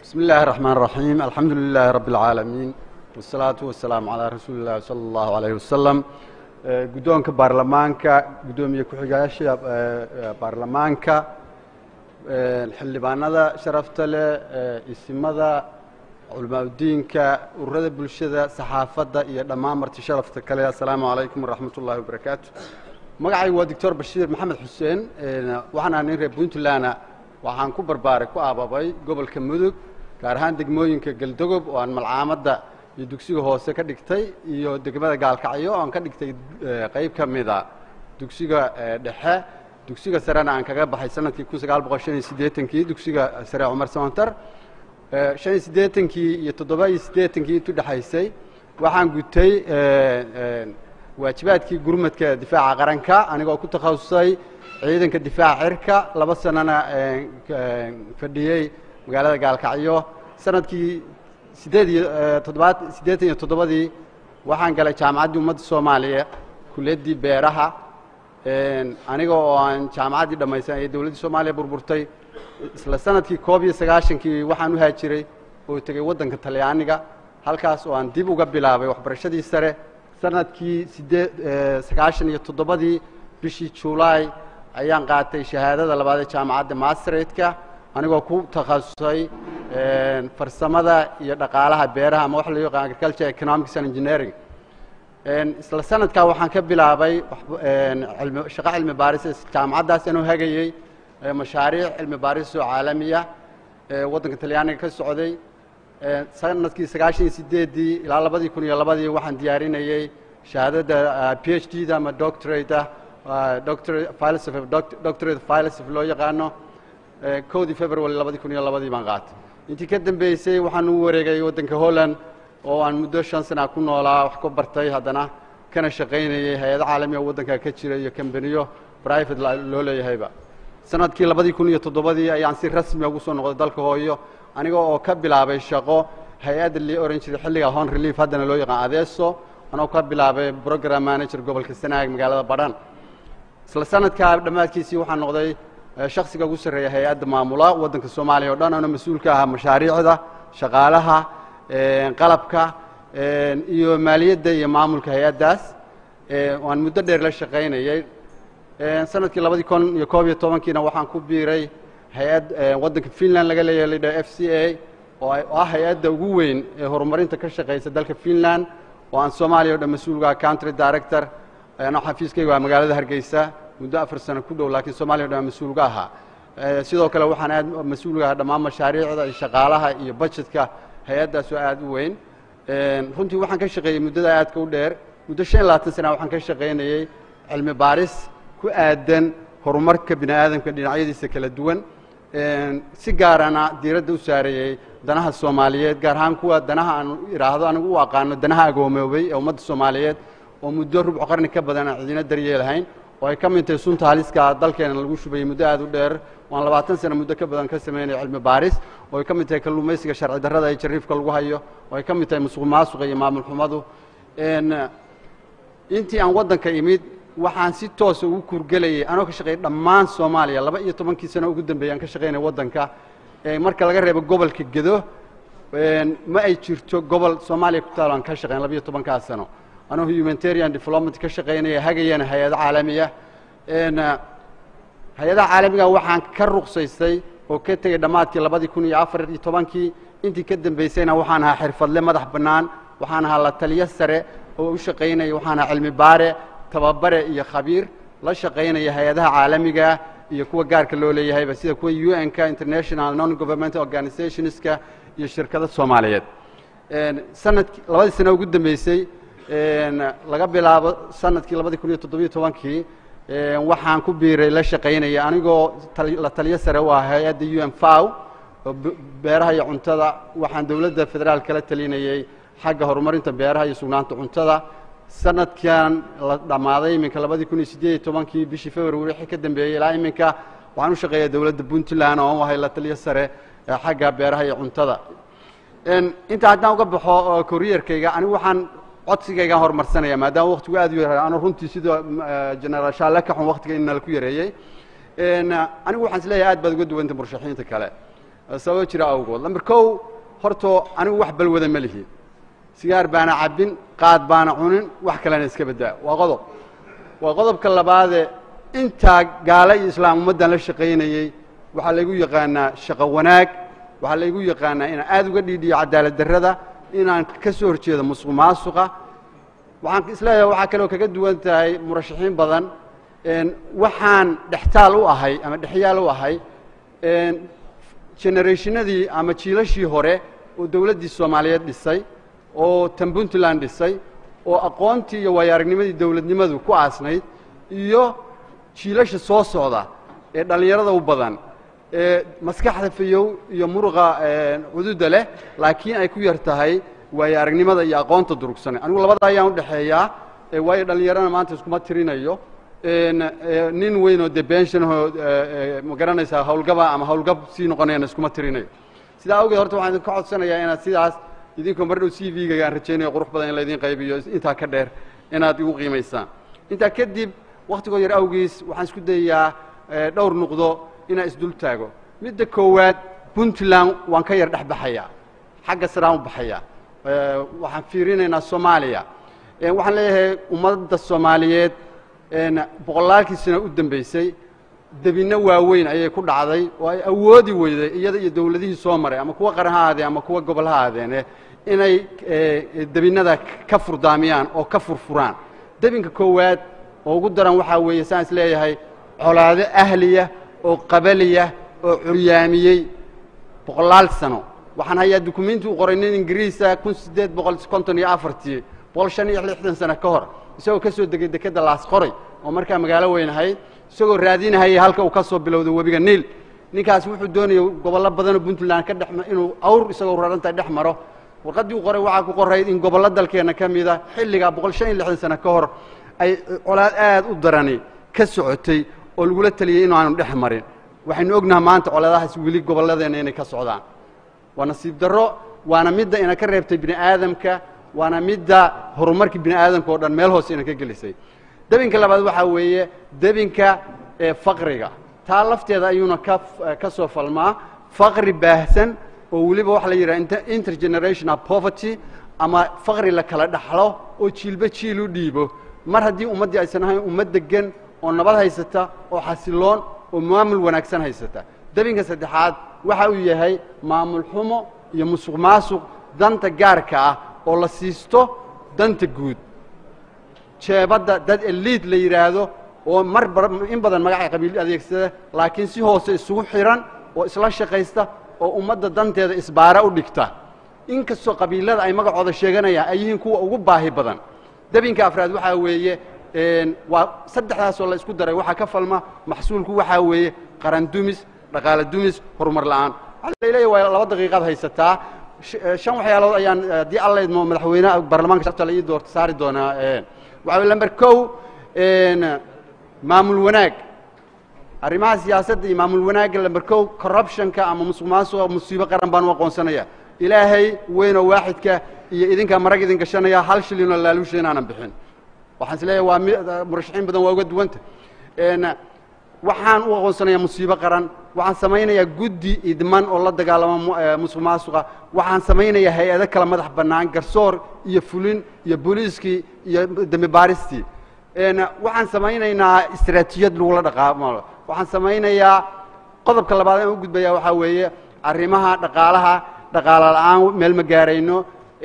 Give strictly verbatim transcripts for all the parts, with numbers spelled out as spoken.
بسم الله الرحمن الرحيم الحمد لله رب العالمين والصلاة والسلام على رسول الله صلى الله عليه وسلم قدومك برلمانك قدومي كحجاشة برلمانك الحلبانada sharafta leh isimada culamaad diinka ururada bulshada saxaafadda iyo dhammaan marti sharafta kale assalaamu alaykum waraxmatullaahi wabarakaatu magacaygu waa doctor Bashiir Maxamed Xuseen waxaan ahay reer Puntland waxaan ku barbaaray ku aababay gobolka Mudug gaar ahaan degmooyinka Galdogob oo aan malcaamadda iyo dugsiga hoose ka dhigtay iyo degmada Gaalkacyo oo aan ka dhigtay qayb ka mid ah dugsiga dhexe dugsiga sarena aan kaga baxay sanadkii kun sagaal boqol shan iyo siddeetan kii dugsiga sare Umar Samantar shan iyo siddeetan kii iyo toddoba iyo siddeetan kii intuu dhaxaysay waxaan gutay waajibaadkii gurmadka difaaca qaranka anigoo ku takhasusay ciidanka difaaca cirka laba sanana fadhiyay magaalada Gaalkacyo sanadkii siddeed iyo toddobaad siddeetan iyo toddobadii waxaan galay jaamacadda ummadda Soomaaliya kulliyadii beeraha aniga oo aan jaamacaddii dhamaysan ee dawladda Soomaaliya burburtay isla sanadkii koob iyo sagaashan kii waxaan u haajiray oo tagay waddanka Talyaaniga halkaas oo aan dib uga bilaabay waxbarashadii sare sanadkii sagaashan iyo toddobadii bishii July ayaan qaatay shahaadada labaad ee jaamacadda Maastrichtka anigoo ku takhasusay farsamada iyo dhaqaalaha beeraha ama wax la yaqaan agriculture economics and engineering isla sanadka waxaan ka bilaabay shaqo cilmi baaris jaamacaddaas inuu hagayay mashaariic cilmi baaris oo caalami ah waddanka Talyaaniga ka socday sanadkii sagaashan iyo siddeedii ilaa labadii kun iyo labadii waxaan diyaarinayay shahaadada PhD da ama doctorate doctorate philosophy doctorate philosophy loo yaqaano kowdii February labadii kun iyo labadii baan qaatay intii ka dambeysay waxaan u wareegay waddanka Holland oo aan muddo shan sano ku noolaa wax ku bartay haddana kana shaqaynayay hay'ado caalami ah waddanka ka jira iyo kambaniyo private loo leeyahayba sanadkii labadii kun iyo toddobadii ayaan si rasmi ah ugu soo noqday dalka hooyo aniga oo ka bilaabay shaqo hay'adda la oran jiray xilliga Hon Relief haddana loo yaqaan Adeeso anoo ka bilaabay program manager gobolka Sanaag magaalada Badhan isla sanadka dhamaadkiisii waxaan noqday shakhsiga ugu sarreeya hay'adda maamula waddanka Soomaaliya oo dhan oo mas'uul ka ah mashaariicda shaqaalaha qalabka iyo maaliyadda iyo maamulka hay'addaas waan muddo dheer la shaqaynayay sanadkii labadii kun iyo koob iyo tobankiina waxaan ku biiray hay'ad waddanka Finland laga leeyahay F C A oo ah hay'adda ugu weyn ee horumarinta ka shaqeysa dalka Finland oo aan Soomaaliya oo dhan mas'uulka country director ana xafiiskayga waa magaalada Hargeysa muddo afar sano ku dhow laakiin Soomaaliya oo dhan mas'uulka ahaa sidoo kale waxaan aad mas'uulka ah dhammaan mashaariicda iyo shaqaalaha iyo budgetka hay'addaas oo aad u weyn runtii waxaan ka shaqeeyay muddada aadka u dheer muddo shan iyo labaatan sano waxaan ka shaqaynayay cilmi baaris ku aadan horumarka bini'aadamka dhinacyadiisa kala duwan si gaarana diiradda u saarayay danaha Soomaaliyeed gaar ahaan kuwa danaha aan iraahdo anigu u aqaano danaha agoomoobay ee ummadda Soomaaliyeed oo muddo rubuc qarni ka badan aan cidina daryeelahayn oo ay ka mid tahay sunta haliska dalkeena lagu shubay muddo aad u dheer waan labaatan sano muddo ka badan ka sameynay cilmi baaris oo ay ka mid tahay kalluumaysiga sharci darrada ay jariifka lagu hayo oo ay ka mid tahay musuqmaasuqa iyo maamul xumadu intii aan waddanka imid waxaan si toos ah ugu kurgalayay anoo ka shaqeeyay dhammaan Soomaaliya laba iyo tobankii sano ugu dambeeyay aan ka shaqeynay waddanka marka laga reebo gobolka Gedo ma ay jirto gobol Soomaaliya ku taal aan ka shaqeyn laba iyo tobankaa sano anoo humanitarian development ka shaqeynaya hagayana hay'ado caalami ah hay'adaha caalamiga waxaan ka ruqsaystay oo ka tagay dhamaadkii labadii kun iyo afar iyo tobankii intii ka dambeysayna waxaan ahaa xirfadle madax bannaan waxaan ahaa la taliye sare oo u shaqeynaya waxaan ahaa cilmi baare tababare iyo khabiir la shaqeynaya hay'adaha caalamiga iyo kuwa gaarka loo leeyahayba sida kuwa U N-ka international non governmental organizationska iyo shirkado Soomaaliyeed sanadkii labadii sano ugu dambeysay laga bilaabo sanadkii labadii kun iyo toddoba iyo tobankii waxaan ku biiray la shaqeynaya anigoo la taliye sare u ah hay'adda U N F A O beeraha iyo cuntada waxaan dawladda federaalka la talinayay xagga horumarinta beeraha iyo sugnaanta cuntada sanadkan la dhamaaday iminka labadii kun iyo siddeed iyo tobankii bishii February wixii ka dambeeyay ilaa iminka waxaan u shaqeeyaa dawladda Puntland oo ahay la taliye sare xagga beeraha iyo cuntada inta haddaan uga baxo career-kayga anigu waxaan codsigayga horumarsanaya maadaama waqtigu aad u yahay ana runtii sida general Shaale ka xun waqtiga in la ku yareeyay anigu waxaan isleeyahay aad baad uga duwanta murashaxiinta kale sabab jira awgood lambar kow horto anigu wax balwada ma lihi sigaar baana cabin qaad baana cunin wax kalena iska badaa waa qodob waa qodobka labaad inta gaala iyo islaam ummadan la shaqeynayay waxa lagu yaqaanaa shaqo wanaag waxa lagu yaqaanaa in aad uga dhiidhiyo cadaalad darrada inaan ka soo horjeedo musuqmaasuqa waxaan islaayahay waxa kale oo kaga duwan tahay murashaxiin badan een waxaan dhextaal u ahay ama dhexyaal u ahay een generationadii ama jiilashii hore oo dawladdii Soomaaliyeed dhisay oo Puntland dhisay oo aqoontii iyo waayaragnimadii dawladnimadu ku aasnayd iyo jiilasha soo socda ee dhalinyarada u badan ee maskaxda fayow iyo muruqa xuduuda leh laakiin ay ku yar tahay waayaragnimada iyo aqoonta durugsan anigu labada ayaan u dhaxeeyaa ee way dhalinyarada maanta isku ma tirinayo een nin weyn oo debention ma garanaysaa hawlgaba ama hawlgab si noqonayna isku ma tirinayo sidaa awgeed horta waxaan ka codsanayaa inaad sidaas idinka mar dhow C V-ga aan rajaynayo qurux badan in la idin qaybiyo inta ka dheer inaad igu qiimeysaan inta kadib waqtiga yar awgiis waxaan isku dayaa dhowr nuqdo inaan isdul taago midda koowaad Puntland waan ka yar dhaxbaxaya xagga saraan u baxaya waxaan fiirinaynaa Soomaaliya ee waxaan leeyahay ummadda Soomaaliyeed een boqolaalkii sano u dambeysay dabina waaweyn ayay ku dhacday oo ay awoodi weyday iyada iyo dawladihii soo maray ama kuwa qaranhaade ama kuwa gobolhaadeen inay dabinada ka furdaamiyaan oo ka furfuraan dabinka koowaad oo ugu daran waxa weeye saan is leeyahay colaado ahliya oo qabaliya oo curyaamiyey boqolaal sano waxaan hayaa dukumeenti u qoray nin Ingiriisa kun sideed boqol konton iyo afartii boqol shan iyo lixdan sano ka hor isagoo ka soo degay dekada laas qoray oo markaa magaalo weyn ahayd isagoo raadinayay halka uu ka soo bilowday webiga Niil ninkaas wuxuu doonayay gobollo badan oo Puntland ka dhaxma inuu awr isagoo raranta dhex maro warqadii uu qoray waxa ku qoray in gobollo dalkeena kamida xilliga boqol shan iyo lixdan sano ka hor ay colaad aad u darani ka socotay oo lagu la taliyay in aanu dhex marin waxaynu ognahay maanta colaadahaas wili gobolladeena inay ka socdaan waa nasiib darro waana midda ina ka reebtay bini aadamka waana midda horumarkii bini aadamka oo dhan meel hoos ina ka gelisay dabinka labaad waxa weeye dabinka ee faqriga taa lafteeda ayuuna ka ka soo falmaa faqri baahsan oo waliba wax la yiraahdo intergenerational poverty ama faqri la kala dhaxlo oo jiilba jiil u dhiibo mar haddii ummadii aysan ahayn ummad degan oo nabad haysata oo xasiloon oo maamul wanaagsan haysata dabinka saddexaad waxa uu yahay maamul xumo iyo musuqmaasuq danta gaarka ah oo la siisto danta guud jeebada dad elite la yiraahdo oo mar in badan magaca qabiil adeegsada laakiin si hoose isugu xiran oo isla shaqaysta oo ummadda danteeda isbaara u dhigta inkastoo qabiilada ay magacooda sheeganayaan ay yihiin kuwa ugu baahi badan dabinka afraad waxa weeye een waa saddexdaas oo la isku daray waxa ka falma maxsuulku waxa weeye qaran dumis dhaqaale dumis horumar la'aan waxa leeyahay waa laba daqiiqad haysataa shan waxyaalood ayaan di allayd mo madaxweynaha baarlamaanka sharta la ii doorto saari doonaa ee waxa lambar kow een maamul wanaag arrimaha siyaasadda iyo maamul wanaagga lambar kow corruptionka ama musuqmaasuqa musiibo qaran baan u aqoonsanaya ilaahay weyn oo waaxidka iyo idinka marag idin gashanaya hal shilin oo laaluusha inaanan bixin waxaan isleeyahay waa murashaxiin badan waa uga duwanta een waxaan u aqoonsanayaa musiibo qaran waxaan samaynayaa guddi idman oo la dagaalamo musuqmaasuqa waxaan samaynayaa hay'ado kala madax bannaan garsoor iyo fulin iyo booliiskii iyo dambi baaristii een waxaan samaynaynaa istiraatiijiyad lagu la dhaqaamo waxaan samaynayaa qodobka labaad ee u gudbaya waxa weeye arrimaha dhaqaalaha dhaqaale la'aan meel ma gaarayno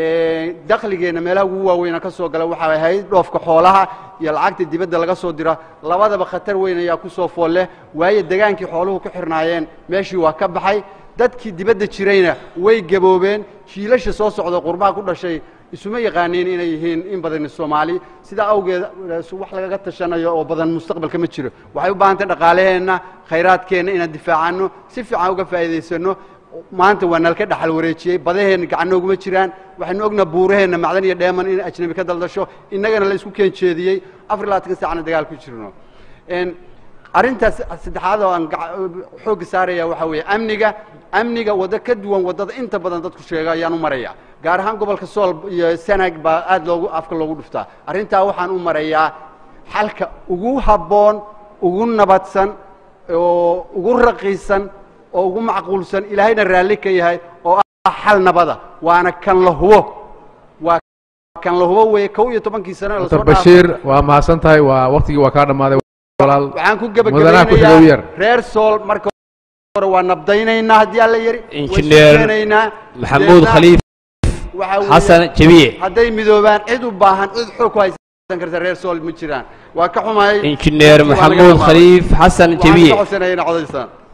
ee dakhligeena meelaha ugu waaweyn ka soo gala waxa ay ahayd dhoofka xoolaha iyo lacagta dibadda laga soo diro labadaba khatar weyn ayaa ku soo fool leh waayo degaankii xooluhu ku xirnaayeen meeshii waa ka baxay dadkii dibadda jirayna way gaboobeen jiilasha soo socda qurbaha ku dhashay isuma yaqaaniin inay yihiin in badan Soomaali sida awgeed wax laga tashanayo oo badan mustaqbalka ma jiro waxay u baahan tahay dhaqaaleena khayraadkeena inaan difaacano si fiican uga faa'iideysano maanta waa nalka dhaxal wareejiyay badaheen gacan oguma jiraan waxaan ogna buuraheena macdan iyo dheeman in ajnabi ka daldasho inagana la isku keen jeediyay afar iyo labaatan saacna dagaal ku jirno een arintaas saddexaad oo aan xoog saaraya waxa weeye amniga amniga wada ka duwan wadada inta badan dadku sheegayaan u maraya gaar ahaan gobolka Sool iyo Sanaag baa aad loogu afka loogu dhuftaa arintaa waxaan u marayaa xalka ugu haboon ugu nabadsan oo ugu raqiisan oo ugu macquulsan ilaahayna raalli ka yahay oo ah xal nabada waana kan la hubo waa kan la hubo way kow iyo tobankii sano la soo dhaafay Bashiir waa mahadsan tahay waa waqtigii waa ka dhamaaday walaal waxaan ku gabagabeynayaa reer Sool marka hore waa nabdaynaynaa hadii alla yiri injineer Maxamuud Khaliif Xasan Jabiye haday midoobaan cid u baahan cid xog ku haysan karta reer Sool ma jiraan waa ka xumahay injineer Maxamuud Khaliif Xasan Jabiye waxaan ka codsanayna codaysan